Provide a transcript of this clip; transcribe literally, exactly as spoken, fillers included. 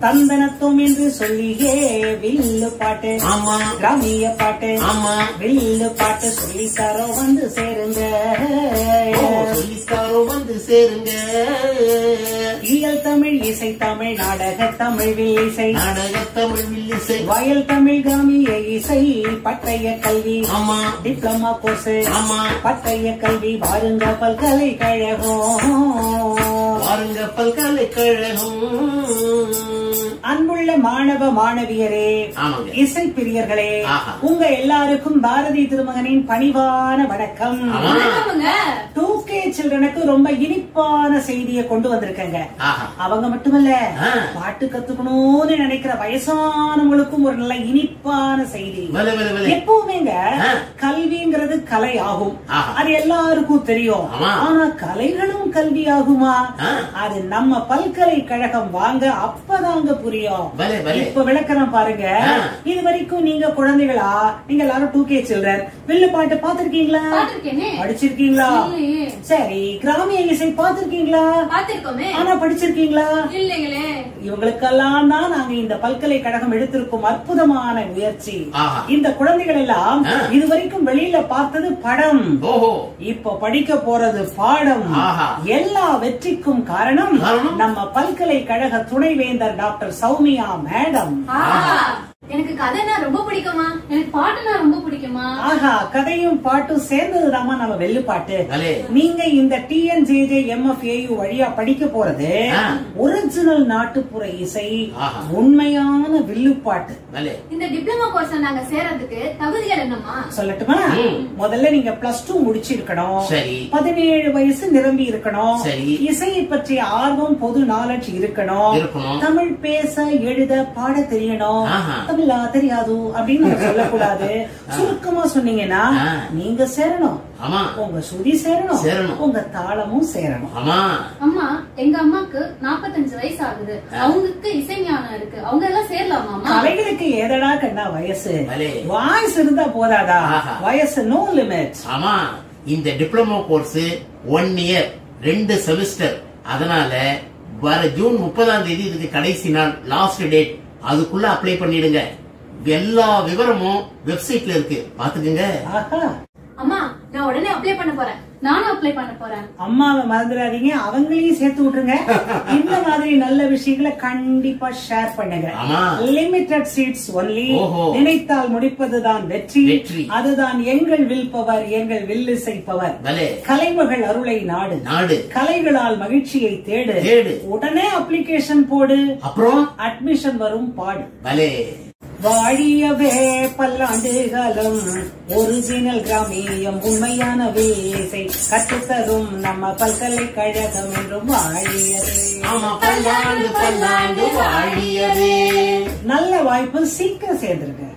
தந்தனத்தும் என்று சொல்லியே வில்லு பாட்டு, ஆமா கிராமிய பாட்டு, ஆமா வில்லு பாட்டு சொல்லித்தாரோ வந்து சேருங்க, சொல்லித்தாரோ வந்து சேருங்க. இயல் தமிழ், இசை தமிழ், நாடக தமிழ், வில்லிசை, நாடக தமிழ், வில்லிசை, வயல் தமிழ், கிராமிய இசை, பட்டய கல்வி, ஆமா டிப்ளமா கோர்ஸ், ஆமா பட்டய கல்வி, வாருங்க பல்கலைக்கழகம், வாருங்க பல்கலைக்கழகம். அன்புள்ள மாணவ மாணவியரே, இசை பிரியர்களே, உங்க எல்லாருக்கும் பாரதி திருமகனின் பணிவான வணக்கம். டூ கே சில்ட்ரனுக்கு ரொம்ப இனிப்பான செய்தியை கொண்டு வந்திருக்கேங்க. அவங்க மட்டுமல்ல, பாட்டு கத்துக்கணும்னு நினைக்கிற வயசானவங்களுக்கும் ஒரு நல்ல இனிப்பான செய்தி. எப்பவுமேங்க கல்விங்கிறது கலை ஆகும், அது எல்லாருக்கும் தெரியும். ஆனா கலைகளும் கல்வி ஆகுமா? அது நம்ம பல்கலைக்கழகம் வாங்க அப்பதாங்க புரியும். இப்ப விளக்கணும் பாருங்க. இது வரைக்கும் நீங்க குழந்தைகளா, நீங்க எல்லாரும் டூ கே சில்ட்ரன், வில்லு பாட்டு பாத்திருக்கீங்களா? படிச்சிருக்கீங்களா? சரி, கிராமிய இசை பாத்திருக்கீங்களா? ஆனா படிச்சிருக்கீங்களா? இவங்களுக்கெல்லாம் தான் நாங்க இந்த பல்கலைக்கழகம் எடுத்திருக்கும் அற்புதமான முயற்சி. இந்த குழந்தைகள் எல்லாம் இதுவரைக்கும் வெளியில பார்த்தது படம், இப்ப படிக்க போறது பாடம். எல்லா வெற்றிக்கும் காரணம் நம்ம பல்கலைக்கழக துணைவேந்தர் டாக்டர் சௌமியா மேடம். எனக்கு கதைனா ரொம்ப பிடிக்குமா? எனக்கு பாட்டுனா ரொம்ப பிடிக்குமா? ஆஹா, கதையும் பாட்டும் சேர்ந்ததுதாமா நம்ம வெள்ளு பாட்டு. நீங்க இந்த T N J J M F A U வழியா படிக்க போறது ஒரிஜினல் நாட்டுப்புற இசை, உண்மையான வில்லு பாட்டு. இந்த டிப்ளமா கோர்ஸ் நாங்க சேர்றதுக்கு தகுதிகள் என்னமா சொல்லட்டுமா? முதல்ல நீங்க பிளஸ் டூ முடிச்சிருக்கணும், பதினேழு வயசு நிரம்பி இருக்கணும், இசையை பற்றிய ஆர்வம், பொது நாலேஜ் இருக்கணும், தமிழ் பேச எழுத பாட தெரியணும். தமிழா தெரியாது அப்படின்னு சொல்லக்கூடாது. சுருக்கமா சொன்னீங்கன்னா நீங்க சேரணும், உங்க சுதி சேரணும், உங்க தாளமும் சேரணும். அம்மா, எங்க அம்மாக்கு நாற்பத்தஞ்சு வயசு ஆகுது, அவங்களுக்கு இசை ஞானம் இருக்கு, அவங்க எல்லாம் சேரலாமா? கலைகளுக்கு ஏதடா கண்ணா வயசு, வாய்ஸ் இருந்தா போதாதா? வயசு நோ லிமிட். ஆமா, இந்த டிப்ளமோ கோர்ஸ் ஒன் இயர், ரெண்டு செமிஸ்டர். அதனால வர ஜூன் முப்பதாம் தேதி இதுக்கு கடைசி நாள், லாஸ்ட் டேட். அதுக்குள்ள அப்ளை பண்ணிடுங்க. எல்லா விவரமும் வெப்சைட்ல இருக்கு, பாத்துக்கங்க. அம்மா, நான் உடனே அப்ளை பண்ண போறேன். நானும் அப்ளை பண்ண போறேன். அம்மாவை மறந்துடாதீங்க, அவங்களையும் சேர்த்து விட்டுருங்க. இந்த மாதிரி நல்ல விஷயங்களை கண்டிப்பா ஷேர் பண்ணுங்க. Limited seats only. நினைத்தால் முடிப்பதுதான் வெற்றி, அதுதான் எங்கள் வில் பவர், எங்கள் வில்லிசை பவர். கலைமகள் அருளை நாடு, நாடு கலைகளால் மகிழ்ச்சியை தேடு. உடனே அப்ளிகேஷன் போடு, அப்புறம் அட்மிஷன் வரும் பாடு. வாழியவே பல்லாண்டுகளும் ஒரிஜினல் கிராமியம், உண்மையான வேசை கற்றுத்தரும் நம்ம பல்கலைக்கழகம் என்றும் வாழியவே. நல்ல வாய்ப்பு, சீக்கிரம் சேர்ந்துருங்க.